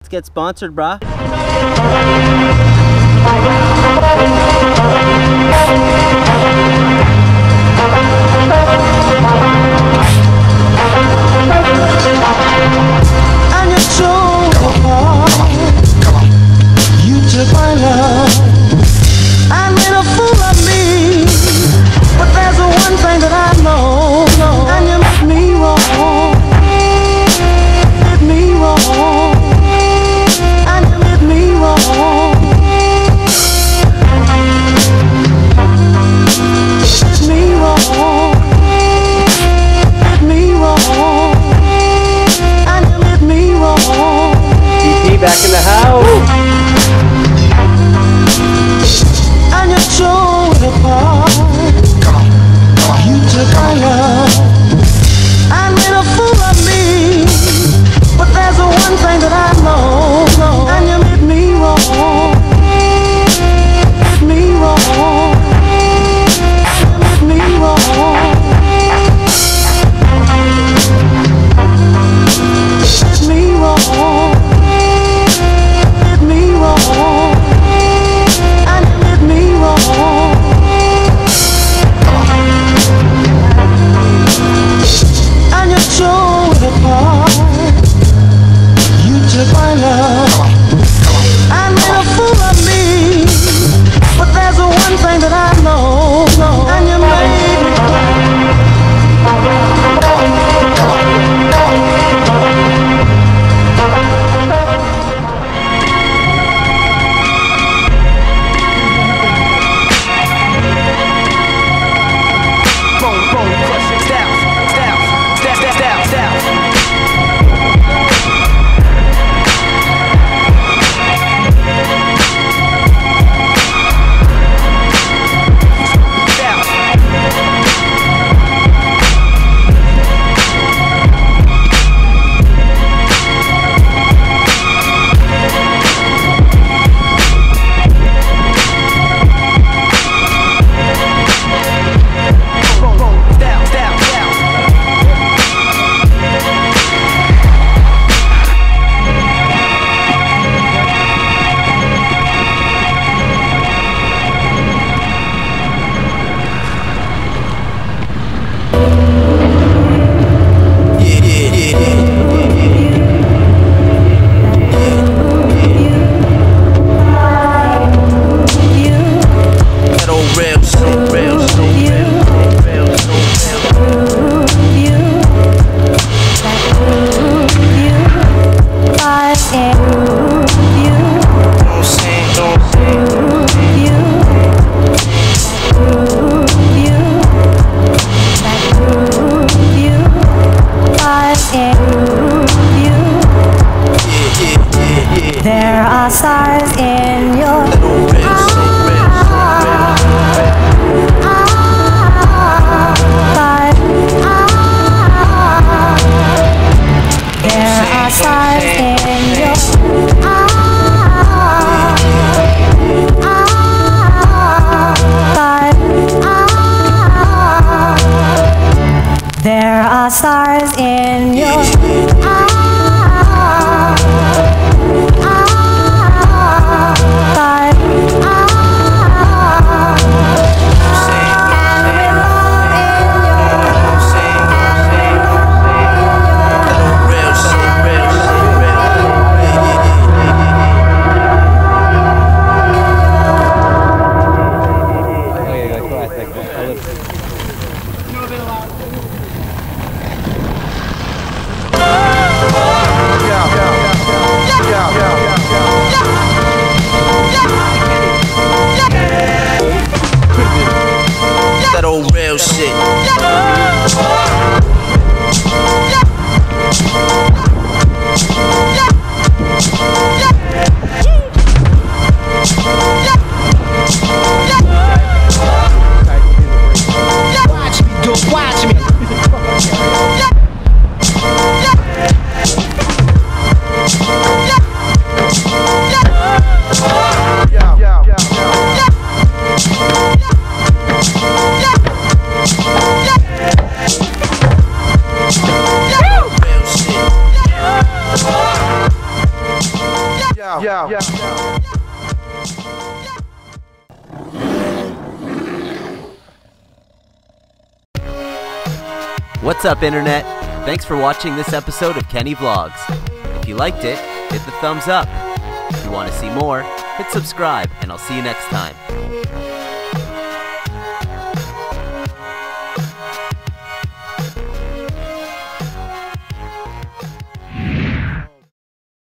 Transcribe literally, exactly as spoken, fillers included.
let's get sponsored, brah. And you told you took my love and made a fool of me. But there's the one thing that I know, and you made me wrong, did me wrong, and you made me wrong, did me wrong, did me wrong, and you made me wrong. T P back in the house. And you tore it apart. You took my love and made a fool of me. But there's the one thing that I know, and you made me wrong, did me wrong, you made me wrong, did me wrong, did me wrong, and you made me wrong. And you tore it apart. You took my love and made a fool of me. But there's the one thing that I know, and you made me there are stars in your eyes. There are stars in your eyes. There are stars in your eyes. Oh, yeah, yeah, yeah. What's up, Internet? Thanks for watching this episode of Kenny Vlogs. If you liked it, hit the thumbs up. If you want to see more, hit subscribe, and I'll see you next time.